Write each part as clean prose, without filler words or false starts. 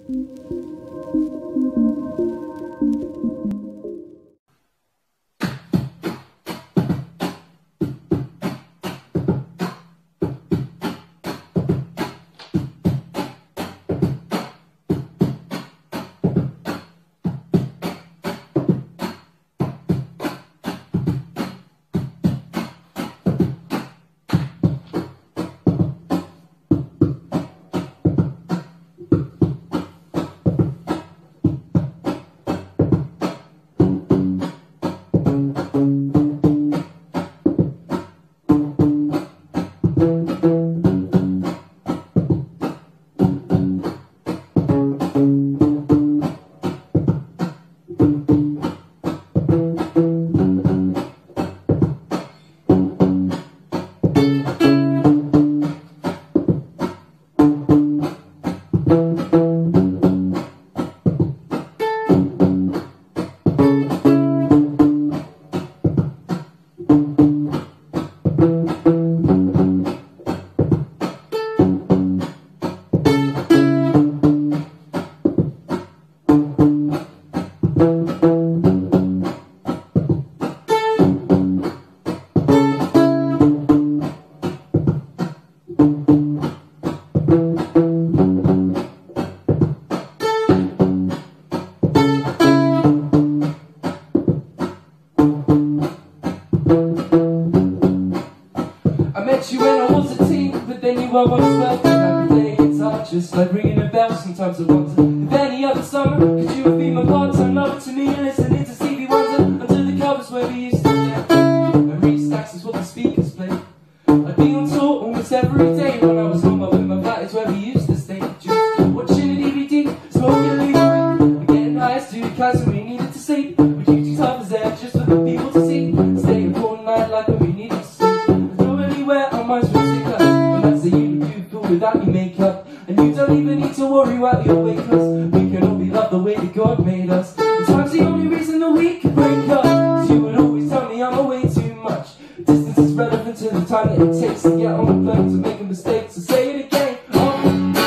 I wanna swell, I could play guitar just like ringing a bell. Sometimes I wonder if any other summer could you have been my part-time lover to me, listening to Stevie Wonder under the covers where we used to get memory stacks is what the speakers play. I'd be on tour almost every day. When I was home up in my flat, it's where we used to stay, just watching a DVD, smoking a leaf, we're getting high as two cats and we needed to sleep. We'd use guitars there just for the people to see, stay up all night like when we needed to sleep. We'd go anywhere, our minds would stick us, and that's the you do without your makeup. And you don't even need to worry about your weight, cause we can all be loved the way that God made us. And time's the only reason that we can break up, cause you would always tell me I'm away too much. Distance is relevant to the time that it takes to get on the plane, to make a mistake, so say it again. Oh,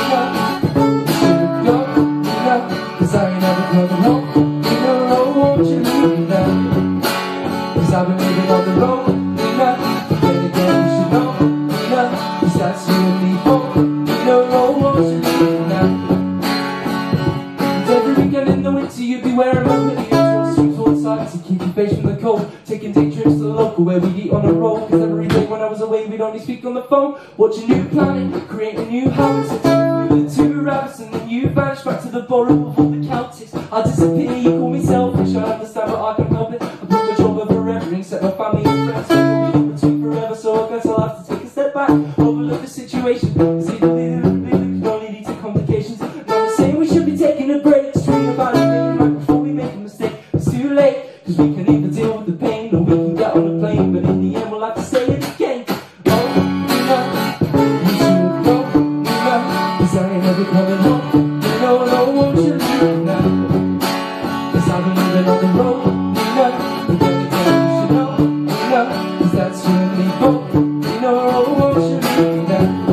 you should've gone, cause I ain't never coming home. You know, oh, won't you leave me now? Cause I've been living on the road, then again you should know, cause that's you and me both. You know, oh, won't you leave me now? And every weekend in the winter you'd be wearing my hoodie, and swings all the sides to keep your face from the cold. Taking day trips to the local where we'd eat on a roll, cause every day when I was away we'd only speak on the phone. Watch a new planet, create a new habit, so with the two rabbits, and then you vanish back to the bottom of all the Celtics. I disappear, you call me selfish, I understand but I can't help it. I put my job over everything, set my family and friends, we will be in between forever, so I guess I'll have to take a step back, overlook the situation. It's either living can only lead to complications. And I'm not saying we should be taking a break, just dream about it right before we make a mistake. It's too late, cause we can either deal with the pain or we can get on a plane, but in the end we'll have to say it again. You should go, cause I ain't never coming home. You know, no, won't you leave me now? Cause I've been living on the road, but then again you should know, cause that's you and me both. You know, oh, won't you leave me now?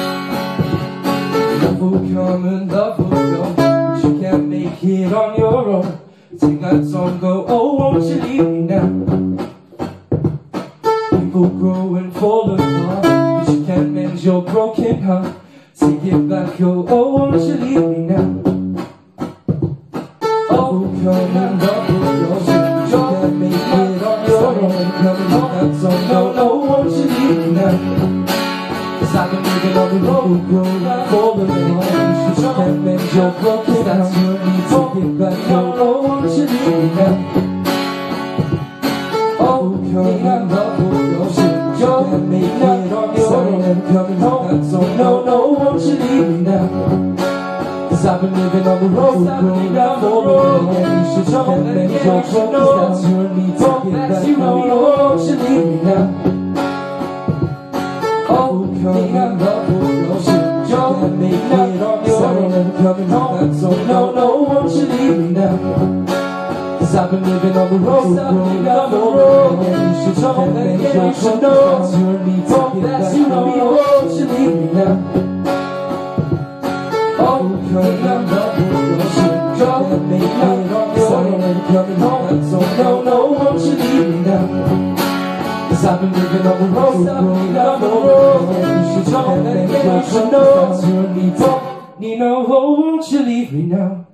Love will come and love will go, but you can't make it on your own. Take that song, go, oh, won't you leave me now? People grow and fall apart, but you can't mend your broken heart. Take it back, go, oh, won't you leave me now? Oh, come and love will go, but you can't make it on your own. Come and take that song, go, oh, won't you leave me now? Cause I've been living on the road, people grow and fall apart, but you can't mend your broken heart. Take it back, go, oh, won't you leave me now? Oh, come and love will go, but you can't make it on your own. Coming home, so no, won't you leave me now? Cause I've been living on the road, growing up for the and you should know that again, you should know that's you and me, take it back, won't you leave me now? Oh, come and love will go, but you can't make it on your own. Coming home, so no, won't you leave me now? Cause I've been living on the road, growing up for the and you should know that again, you should know that's you and me, take it back, won't you leave me now? Oh, come and love will go. should go. Make it up, it's already coming home. So no, won't you leave me now? 'Cause I've been living on the road, you should know, you should know. Nino, won't you leave me now?